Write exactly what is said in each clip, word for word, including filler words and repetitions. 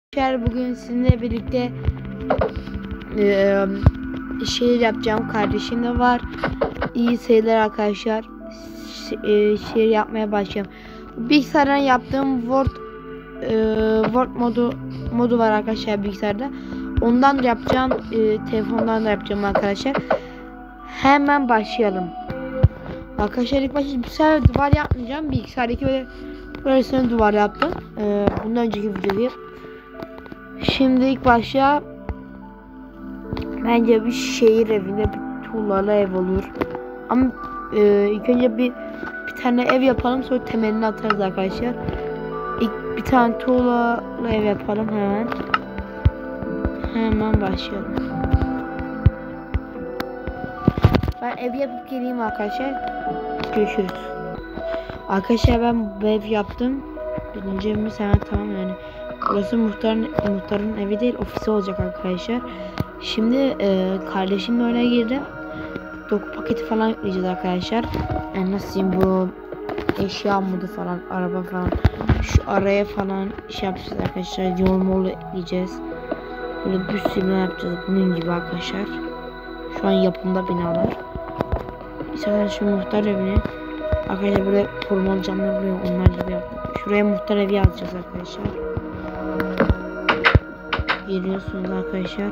Bugün sizinle birlikte e, şehir yapacağım. Kardeşim de var. İyi seyirler arkadaşlar. E, şehir yapmaya başlayalım. Bilgisayardan yaptığım Word e, Word modu modu var arkadaşlar bilgisayarda. Ondan da yapacağım. E, telefondan da yapacağım arkadaşlar. Hemen başlayalım. Arkadaşlar ilk başta bir sefer duvar yapmayacağım. Bilgisayardaki böyle böylesine duvar yaptım. E, bundan önceki videoyu. Şimdi ilk başta bence bir şehir evinde bir tuğlalı ev olur. Ama e, ilk önce bir bir tane ev yapalım, sonra temelini atarız arkadaşlar. İlk bir tane tuğlalı ev yapalım hemen. Hemen başlayalım. Ben ev yapıp geleyim arkadaşlar. Görüşürüz. Arkadaşlar ben bu ev yaptım. Birinci evimiz hemen tamam yani. Burası muhtarın, muhtarın evi değil, ofisi olacak arkadaşlar. Şimdi e, kardeşimle oraya girdim. Doku paketi falan yükleyeceğiz arkadaşlar. Yani nasıl diyeyim, bu eşya modu falan, araba falan. Şu araya falan şey yapacağız arkadaşlar. Yol molu ekleyeceğiz. Böyle bir sürü bina yapacağız. Bunun gibi arkadaşlar. Şu an yapımda binalar. İstersen şu muhtar evini. Arkadaşlar böyle korumalı camlar oluyor. Onlar gibi yaptım. Şuraya muhtar evi yazacağız arkadaşlar. Geliyorsunuz arkadaşlar.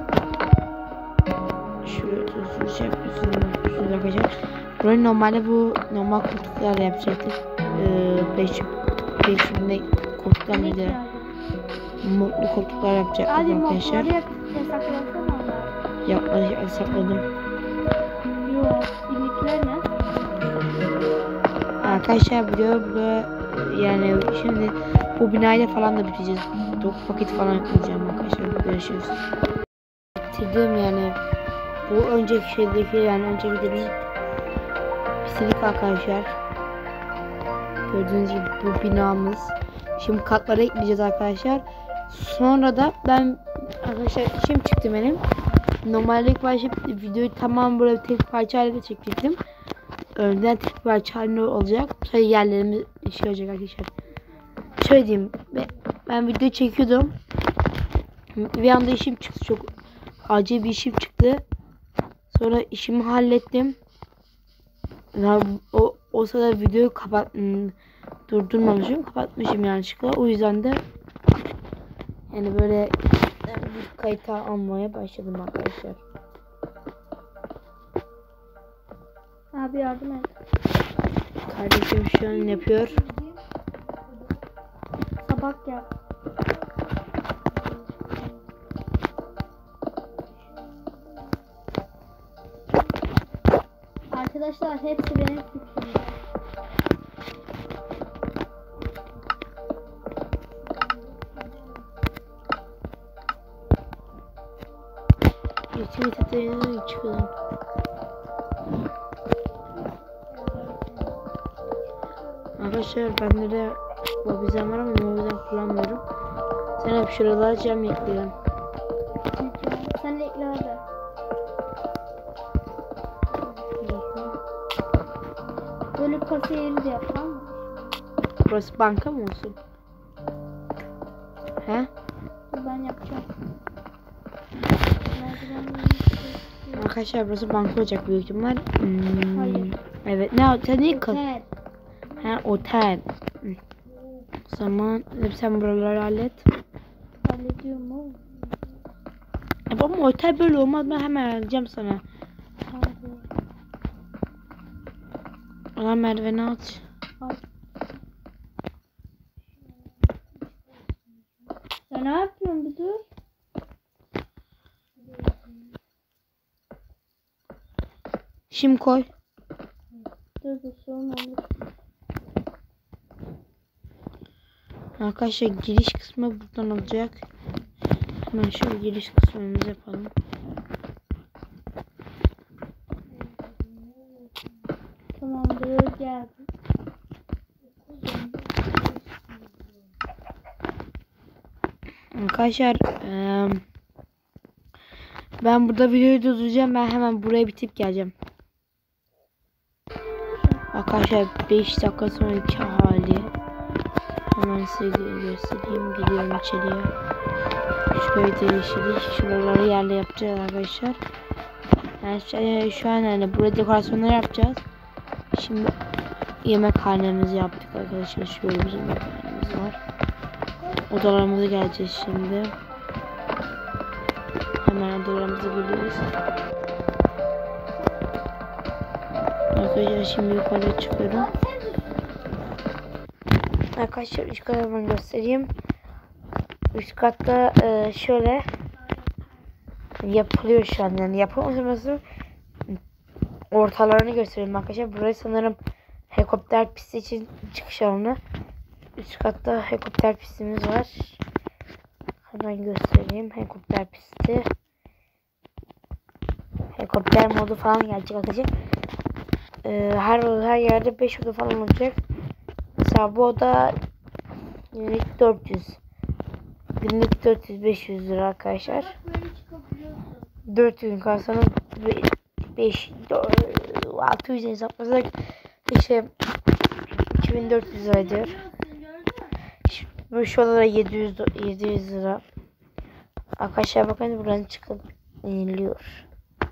Şuraya tutuyorsunuz, şey yapıyorsunuz, yapıyorsunuz arkadaşlar. Burayı normalde bu normal koltuklarla yapacaktık. Ee, beş, beşimde koltuklar mıydı? Mutlu koltuklar yapacaktık arkadaşlar. Yapmadık, yasakladım. Yok, birlikler ne? Arkadaşlar biliyor burada yani şimdi bu binayla falan da biteceğiz. Doku paketi falan yapacağım arkadaşlar. Görüşürüz. Bitirdim yani. Bu önceki şeydeki yani önceki dediğim pislik arkadaşlar. Gördüğünüz gibi bu binamız. Şimdi katlara ekleyeceğiz arkadaşlar. Sonra da ben arkadaşlar işim çıktı benim. Normalde ilk başta videoyu tamam böyle tek parça halinde çekecektim. Önden tek parça halinde olacak. Sonra yerlerimiz şey olacak arkadaşlar. Şöyle diyeyim. Ben video çekiyordum. Bir anda işim çıktı. Çok acil bir işim çıktı. Sonra işimi hallettim. Yani o, o sırada videoyu kapat durdurmamışım. Kapatmışım yanlışlıkla. O yüzden de yani böyle bir kayıta almaya başladım arkadaşlar. Abi yardım et. Kardeşim şu an yapıyor. Sabah yap. Arkadaşlar hepsi benim fikrim. Geçimi tetayına çıkalım. Arkadaşlar bende de mobilden var ama mobilden kullanmıyorum. Sen hep şuralara cam ekleyelim. Sen de ekle abi. Böyle kasa yeri de yapalım mı? Burası banka mı olsun? He? Ben yapacağım. Arkadaşlar burası banka olacak büyük ihtimal. Hmm, Hayır. evet. Ne otel değil ki? Otel. Ha otel. O zaman sen buraları hallet. Hallediyorum oğlum. Ama otel böyle olmaz. Ben hemen halledeceğim sana. Ona merdiveni aç. Al. Sen ne yapıyorsun bir dur? Şimdi koy. Dur dur sorun olur. Arkadaşlar giriş kısmı buradan olacak. Hemen şöyle giriş kısmımızı yapalım. Tamamdır geldi. Arkadaşlar ee, ben burada videoyu durduracağım. Ben hemen buraya bitip geleceğim. Arkadaşlar beş dakika sonraki hali hemen size göstereyim. Gidiyorum içeriye. Şöyle değiştirdik. Şuraları yerle yapacağız arkadaşlar. Yani şu, şu an yani burada dekorasyonları yapacağız. Şimdi yemekhanemizi yaptık arkadaşlar. Şöyle bir yemekhanemiz var. Odalarımıza geleceğiz şimdi. Hemen odalarımıza geliyoruz. Arkadaşlar şimdi yukarıya çıkıyorum. Arkadaşlar üst katı göstereyim. Üst katta e, şöyle yapılıyor şu an, yani yapılması ortalarını göstereyim arkadaşlar. Burası sanırım helikopter pisti için çıkış alanı. Üst katta helikopter pistimiz var. Hemen göstereyim helikopter pisti. Helikopter modu falan gelecek arkadaşlar. Ee, her her yerde beş oda falan olacak. Mesela bu oda günlük dört yüz. Günlük dört yüz beş yüz lira arkadaşlar. dört gün kalsanız beş altı yüz hesaplasak işte iki bin dört yüz lira ediyor. Bu şu odada yedi yüz yedi yüz lira. Arkadaşlar bakın buradan çıkıp iniliyor.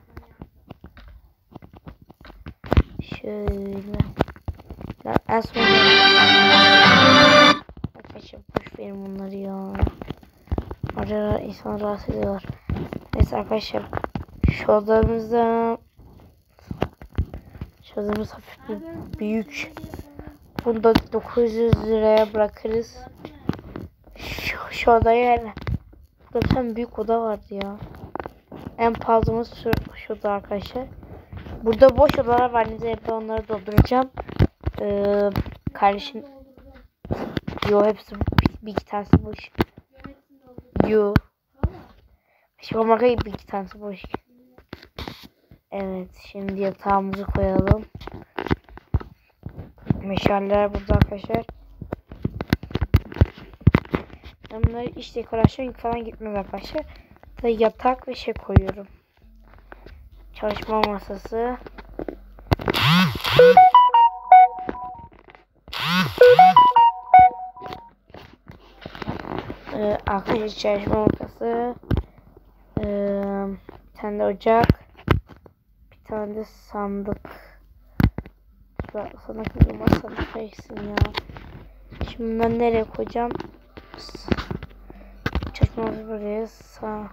Şöyle. En son arkadaşlar boş verin bunları ya. Arada insan rahatsız ediyorlar. Neyse arkadaşlar şu odamızda şu odamız hafif bir büyük. Bunu da dokuz yüz liraya bırakırız. Şu, şu odaya yani. Burada tam büyük oda vardı ya. En pahalımız şu, şu oda arkadaşlar. Burada boş odalar var. Neyse ben onları dolduracağım. Ee, kardeşim. Yo hepsi bir, bir iki tanesi boş. Yo. Şu markayı bir iki tanesi boş. Evet şimdi yatağımızı koyalım. Meşaleler burada arkadaşlar. Ben bunları iç dekorasyon falan gitmez arkadaşlar. Da yatak ve şey koyuyorum. Çalışma masası. Ee, arkadaşlar çalışma masası. Ee, bir tane de ocak. Bir tane de sandık. Sana kızım sandık koyarsın ya. Şimdi ben nereye koyacağım? Çalışmamızı buraya sağ.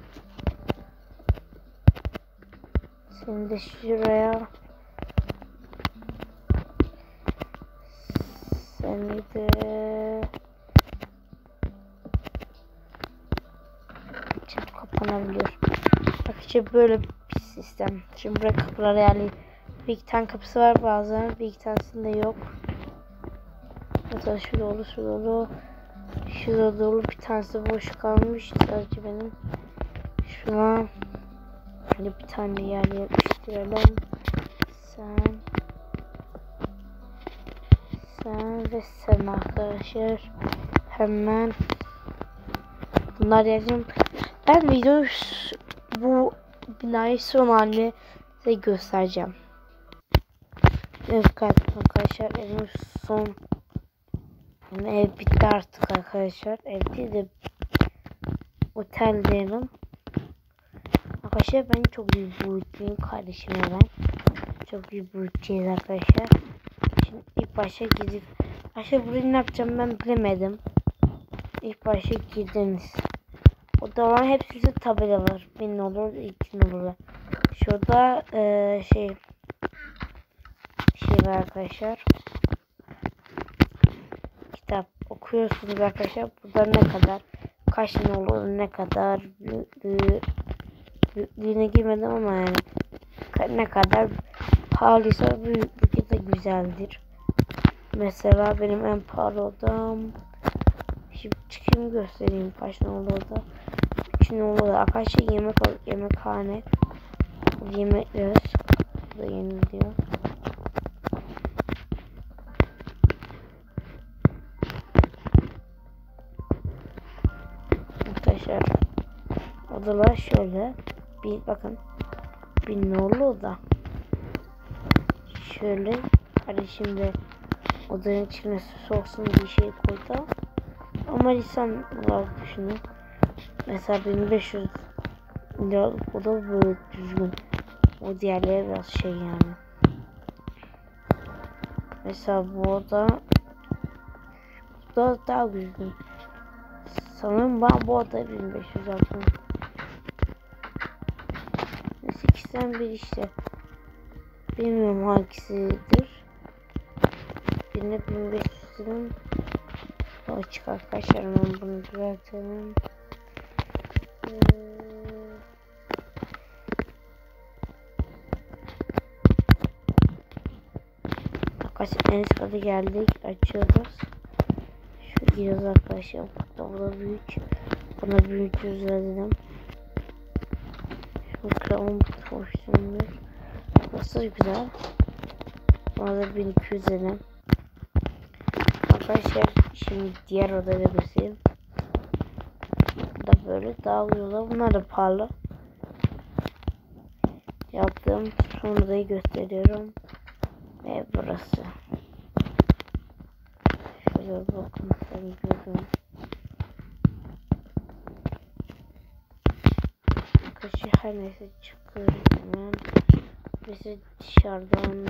Şimdi şuraya. Seni de şimdi kapanabiliyor. Bak işte böyle bir sistem. Şimdi buraya kapılar yani bir iki tane kapısı var bazen, bir iki tanesinde yok. Mesela şu dolu, şu dolu, şu da dolu, bir tanesi boş kalmış sadece benim. Şuna hani bir tane yer yapıştıralım. Sen, sen ve sen arkadaşlar. Hemen bunlar yazayım. Ben videoyu bu binayı son halini size göstereceğim. Evet arkadaşlar evim son yani ev bitti artık arkadaşlar. Ev değil de otel diyelim. Arkadaşlar ben çok büyük büyütçüyüm kardeşime ben. Çok büyük büyütçüyüz arkadaşlar. Şimdi ilk başa gidip arkadaşlar burayı ne yapacağım ben bilemedim. İlk başa girdiniz. O da var hepsinde tabela var. bin olur, iki olur. Şurada ee, şey şey var arkadaşlar. Kitap okuyorsunuz arkadaşlar. Burada ne kadar kaç ne olur, ne kadar büyüklüğü, büyüklüğüne girmedim ama yani ne kadar pahalıysa büyüklüğü de güzeldir. Mesela benim en pahalı odam. Şimdi çıkayım göstereyim kaç ne olur da. üç ne olur arkadaşlar. Yemek yemekhane. Yemekler da yeniliyor. Arkadaşlar odalar şöyle bir bakın bir nolu da şöyle kardeşim de odanın içine su soksun bir şey koydu ama insan var düşünün Mesela bin beş yüz liralık o da böyle düzgün. O diğerleri biraz şey yani. Mesela bu oda bu da daha düzgün. Sanırım ben bu odayı bin beş yüz yaptım. Neyse ikisinden bir işte. Bilmiyorum hangisidir. Birine bin beş yüzün açık arkadaşlar, ben bunu düzeltelim. Ee, Arkadaşlar en üst kata geldik, açıyoruz. Şu giriyoruz arkadaşlar. Bu da büyük. Buna büyük düzeltelim. Şu kramın hoşlanıyor. Nasıl güzel. Buna da bin iki yüz edelim. Arkadaşlar şimdi diğer odaya göstereyim. Da böyle dağılıyorlar. Bunlar da pahalı. Yaptığım son odayı gösteriyorum. Ve burası. Şöyle bakın, sen görün. Arkadaşlar her neyse çıkıyoruz hemen. Bizi dışarıdan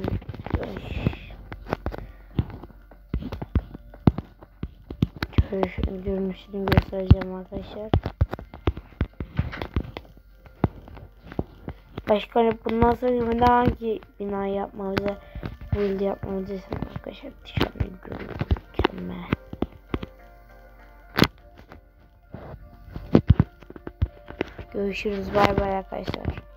görünüşünü göstereceğim arkadaşlar. Başka ne bundan sonra hangi bina yapmamızı, build yapmamızı istedim arkadaşlar. Dışarıyı görün, mükemmel. Görüşürüz, bay bay arkadaşlar.